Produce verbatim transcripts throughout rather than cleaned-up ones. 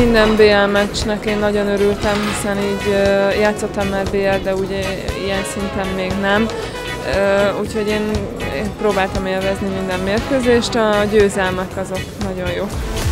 Minden bé el meccsnek én nagyon örültem, hiszen így uh, játszottam már bé el, de ugye ilyen szinten még nem. Uh, úgyhogy én, én próbáltam élvezni minden mérkőzést, a győzelmek azok nagyon jók.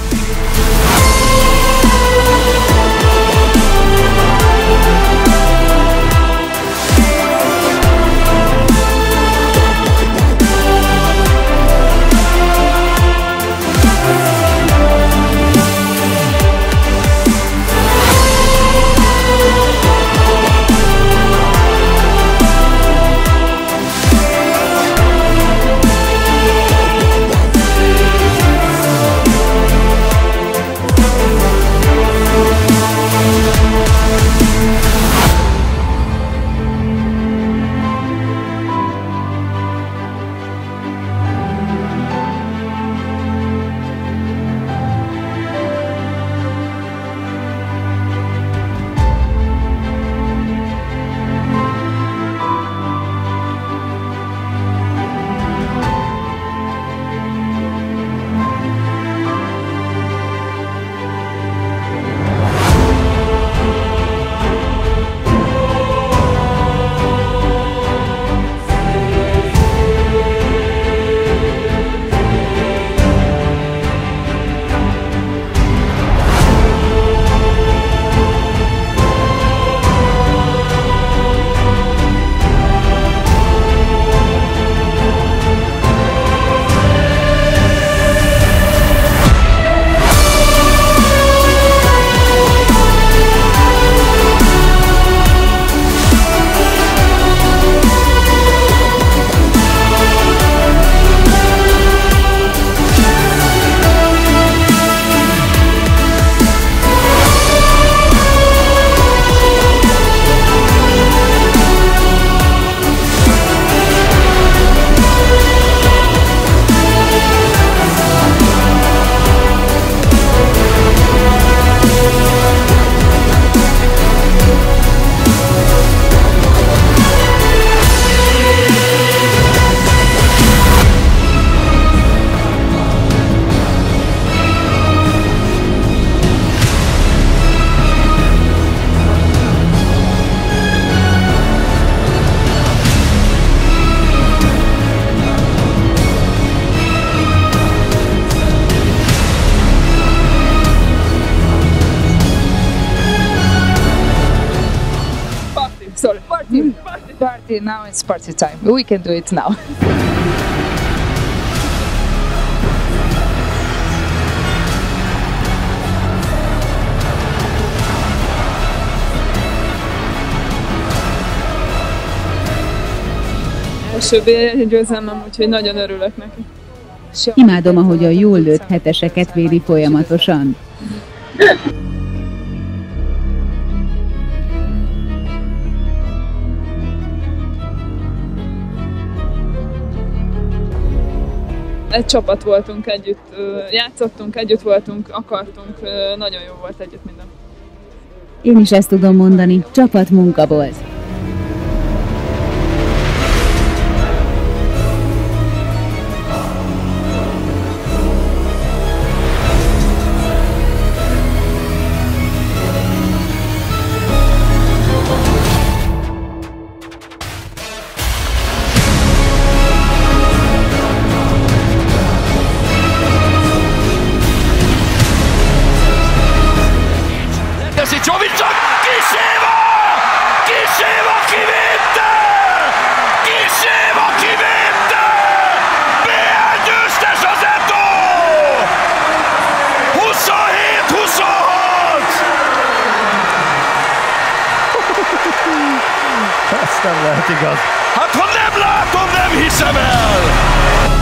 Sorry, party, party, party. Now it's party time. We can do it now. Első bé el győzelmem, úgyhogy nagyon örülök neki. Imádom, ahogy a jól lőtt heteseket védi folyamatosan. Egy csapat voltunk együtt, játszottunk, együtt voltunk, akartunk, nagyon jó volt együtt minden. Én is ezt tudom mondani, csapatmunka volt. Ez nem lehet igaz. Hát ha nem látom, nem hiszem el!